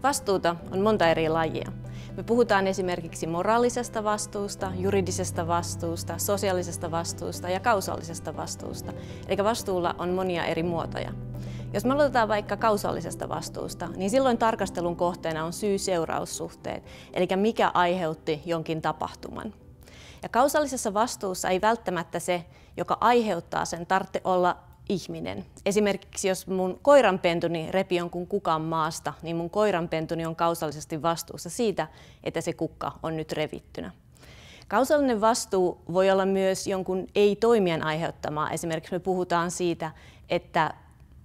Vastuuta on monta eri lajia. Me puhutaan esimerkiksi moraalisesta vastuusta, juridisesta vastuusta, sosiaalisesta vastuusta ja kausaalisesta vastuusta. Eli vastuulla on monia eri muotoja. Jos me aloitetaan vaikka kausaalisesta vastuusta, niin silloin tarkastelun kohteena on syy-seuraussuhteet, eli mikä aiheutti jonkin tapahtuman. Ja kausaalisessa vastuussa ei välttämättä se, joka aiheuttaa sen, tarvitse olla ihminen. Esimerkiksi jos mun koiranpentuni repi jonkun kukan maasta, niin mun koiranpentuni on kausaalisesti vastuussa siitä, että se kukka on nyt revittynä. Kausaalinen vastuu voi olla myös jonkun ei-toimijan aiheuttamaa. Esimerkiksi me puhutaan siitä, että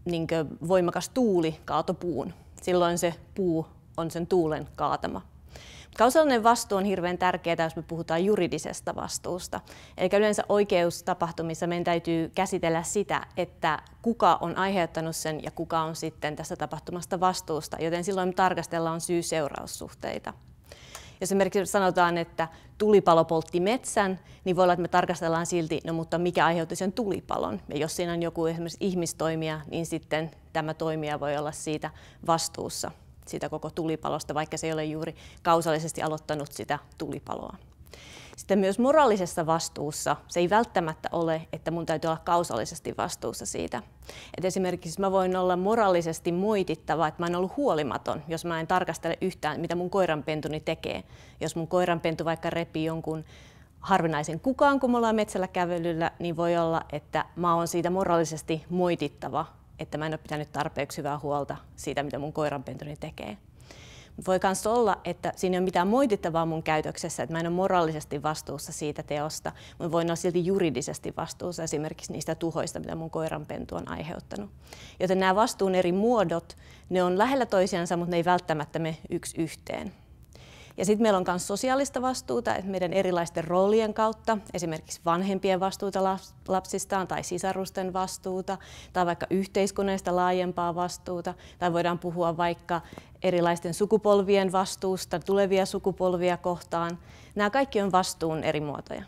voimakas tuuli kaatoi puun. Silloin se puu on sen tuulen kaatama. Kausaalinen vastuu on hirveän tärkeää, jos me puhutaan juridisesta vastuusta. Eli yleensä oikeustapahtumissa meidän täytyy käsitellä sitä, että kuka on aiheuttanut sen ja kuka on sitten tästä tapahtumasta vastuusta, joten silloin me tarkastellaan syy-seuraussuhteita. Jos esimerkiksi sanotaan, että tulipalo poltti metsän, niin voi olla, että me tarkastellaan silti, no mutta mikä aiheutti sen tulipalon. Ja jos siinä on joku esimerkiksi ihmistoimija, niin sitten tämä toimija voi olla siitä vastuussa, siitä koko tulipalosta, vaikka se ei ole juuri kausaalisesti aloittanut sitä tulipaloa. Sitten myös moraalisessa vastuussa se ei välttämättä ole, että mun täytyy olla kausaalisesti vastuussa siitä. Et esimerkiksi mä voin olla moraalisesti moitittava, että mä en ollut huolimaton, jos mä en tarkastele yhtään, mitä mun koiranpentuni tekee. Jos mun koiranpentu vaikka repii jonkun harvinaisen kukaan, kun me ollaan metsällä kävelyllä, niin voi olla, että mä oon siitä moraalisesti moitittava, että mä en ole pitänyt tarpeeksi hyvää huolta siitä, mitä mun koiranpentuni tekee. Voi myös olla, että siinä ei ole mitään moitittavaa mun käytöksessä, että mä en ole moraalisesti vastuussa siitä teosta, mutta voin olla silti juridisesti vastuussa esimerkiksi niistä tuhoista, mitä mun koiranpentu on aiheuttanut. Joten nämä vastuun eri muodot, ne on lähellä toisiansa, mutta ne ei välttämättä mene yksi yhteen. Ja sitten meillä on myös sosiaalista vastuuta, että meidän erilaisten roolien kautta, esimerkiksi vanhempien vastuuta lapsistaan tai sisarusten vastuuta, tai vaikka yhteiskunnallista laajempaa vastuuta, tai voidaan puhua vaikka erilaisten sukupolvien vastuusta, tulevia sukupolvia kohtaan. Nämä kaikki on vastuun eri muotoja.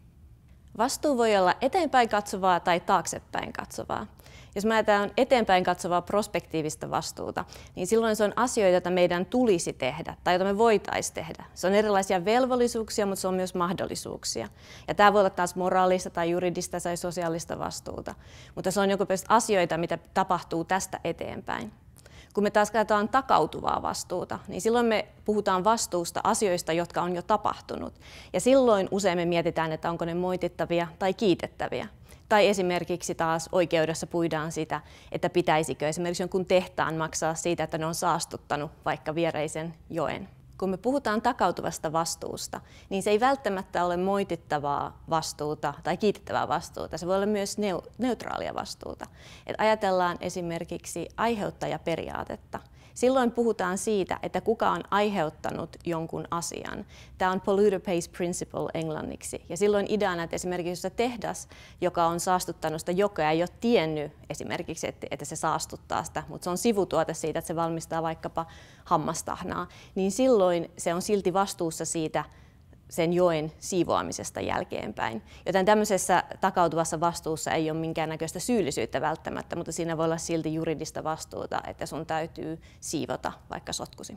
Vastuu voi olla eteenpäin katsovaa tai taaksepäin katsovaa. Jos mä ajatellaan eteenpäin katsovaa prospektiivista vastuuta, niin silloin se on asioita, joita meidän tulisi tehdä tai joita me voitaisiin tehdä. Se on erilaisia velvollisuuksia, mutta se on myös mahdollisuuksia. Ja tämä voi olla taas moraalista tai juridista tai sosiaalista vastuuta. Mutta se on joko asioita, mitä tapahtuu tästä eteenpäin. Kun me taas katsotaan takautuvaa vastuuta, niin silloin me puhutaan vastuusta asioista, jotka on jo tapahtunut. Ja silloin usein me mietitään, että onko ne moitittavia tai kiitettäviä. Tai esimerkiksi taas oikeudessa puidaan sitä, että pitäisikö esimerkiksi jonkun tehtaan maksaa siitä, että ne on saastuttanut vaikka viereisen joen. Kun me puhutaan takautuvasta vastuusta, niin se ei välttämättä ole moitittavaa vastuuta tai kiitettävää vastuuta. Se voi olla myös neutraalia vastuuta. Et ajatellaan esimerkiksi aiheuttajaperiaatetta. Silloin puhutaan siitä, että kuka on aiheuttanut jonkun asian. Tämä on polluter pays principle englanniksi. Ja silloin ideana, että esimerkiksi jos tehdas, joka on saastuttanut sitä jokea, ei ole tiennyt esimerkiksi, että se saastuttaa sitä, mutta se on sivutuote siitä, että se valmistaa vaikkapa hammastahnaa, niin silloin se on silti vastuussa siitä sen joen siivoamisesta jälkeenpäin. Joten tämmöisessä takautuvassa vastuussa ei ole minkäännäköistä syyllisyyttä välttämättä, mutta siinä voi olla silti juridista vastuuta, että sun täytyy siivota vaikka sotkusi.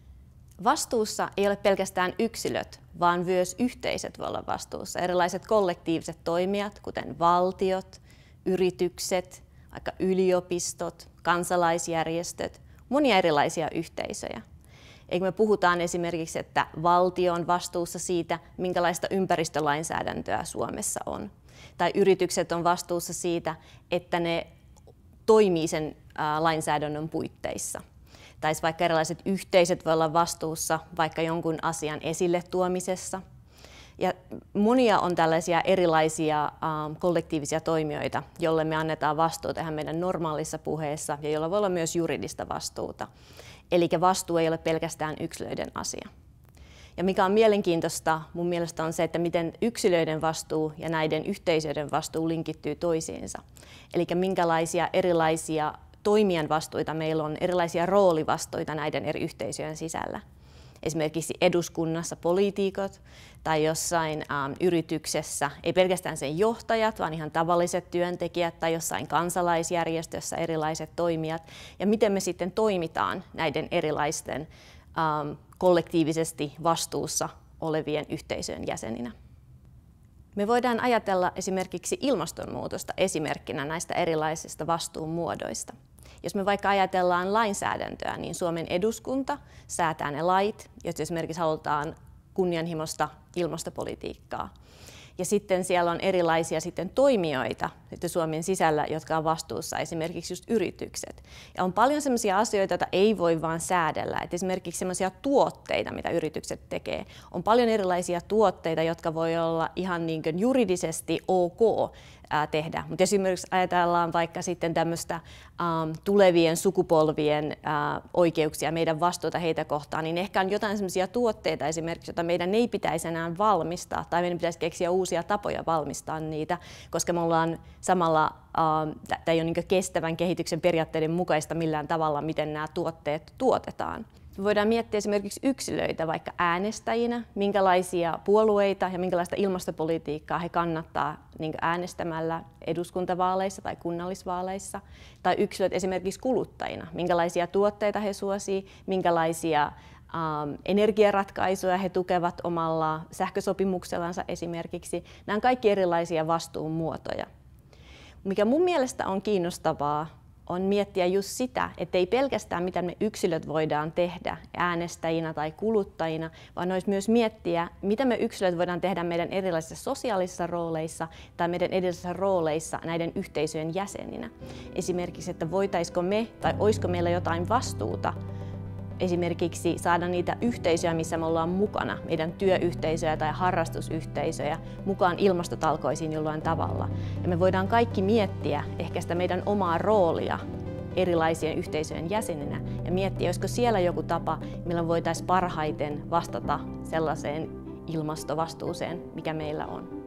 Vastuussa ei ole pelkästään yksilöt, vaan myös yhteisöt voi olla vastuussa. Erilaiset kollektiiviset toimijat, kuten valtiot, yritykset, vaikka yliopistot, kansalaisjärjestöt, monia erilaisia yhteisöjä. Eikö me puhutaan esimerkiksi, että valtio on vastuussa siitä, minkälaista ympäristölainsäädäntöä Suomessa on. Tai yritykset on vastuussa siitä, että ne toimii sen lainsäädännön puitteissa. Tai vaikka erilaiset yhteisöt voi olla vastuussa vaikka jonkun asian esille tuomisessa. Ja monia on tällaisia erilaisia kollektiivisia toimijoita, joille me annetaan vastuuta ihan meidän normaalissa puheessa ja joilla voi olla myös juridista vastuuta. Eli vastuu ei ole pelkästään yksilöiden asia. Ja mikä on mielenkiintoista mun mielestä on se, että miten yksilöiden vastuu ja näiden yhteisöiden vastuu linkittyy toisiinsa. Eli minkälaisia erilaisia toimijan vastuita meillä on, erilaisia roolivastuita näiden eri yhteisöjen sisällä. esimerkiksi eduskunnassa poliitikot tai jossain yrityksessä, ei pelkästään sen johtajat, vaan ihan tavalliset työntekijät tai jossain kansalaisjärjestössä erilaiset toimijat, ja miten me sitten toimitaan näiden erilaisten kollektiivisesti vastuussa olevien yhteisöjen jäseninä. Me voidaan ajatella esimerkiksi ilmastonmuutosta esimerkkinä näistä erilaisista vastuumuodoista. Jos me vaikka ajatellaan lainsäädäntöä, niin Suomen eduskunta säätää ne lait, jos esimerkiksi halutaan kunnianhimoista ilmastopolitiikkaa. Ja sitten siellä on erilaisia toimijoita Suomen sisällä, jotka on vastuussa, esimerkiksi just yritykset. Ja on paljon sellaisia asioita, joita ei voi vaan säädellä. Et esimerkiksi sellaisia tuotteita, mitä yritykset tekee. On paljon erilaisia tuotteita, jotka voi olla ihan niin kuin juridisesti ok tehdä. Mutta esimerkiksi ajatellaan vaikka sitten tämmöistä tulevien sukupolvien oikeuksia, meidän vastuuta heitä kohtaan, niin ehkä on jotain sellaisia tuotteita esimerkiksi, joita meidän ei pitäisi enää valmistaa, tai meidän pitäisi keksiä uusia tapoja valmistaa niitä, koska me ollaan samalla, tämä ei ole niin kestävän kehityksen periaatteiden mukaista millään tavalla, miten nämä tuotteet tuotetaan. Me voidaan miettiä esimerkiksi yksilöitä vaikka äänestäjinä, minkälaisia puolueita ja minkälaista ilmastopolitiikkaa he kannattaa niin äänestämällä eduskuntavaaleissa tai kunnallisvaaleissa. Tai yksilöt esimerkiksi kuluttajina, minkälaisia tuotteita he suosii, minkälaisia energiaratkaisuja he tukevat omalla sähkösopimuksellansa esimerkiksi. Nämä on kaikki erilaisia vastuunmuotoja. Mikä mun mielestä on kiinnostavaa, on miettiä just sitä, että ei pelkästään mitä me yksilöt voidaan tehdä äänestäjinä tai kuluttajina, vaan olisi myös miettiä, mitä me yksilöt voidaan tehdä meidän erilaisissa sosiaalisissa rooleissa tai meidän erilaisissa rooleissa näiden yhteisöjen jäseninä. Esimerkiksi, että voitaisiko me tai olisiko meillä jotain vastuuta esimerkiksi saada niitä yhteisöjä, missä me ollaan mukana, meidän työyhteisöjä tai harrastusyhteisöjä, mukaan ilmastotalkoisiin jollain tavalla. Ja me voidaan kaikki miettiä ehkä sitä meidän omaa roolia erilaisien yhteisöjen jäseninä ja miettiä, olisiko siellä joku tapa, millä voitaisiin parhaiten vastata sellaiseen ilmastovastuuseen, mikä meillä on.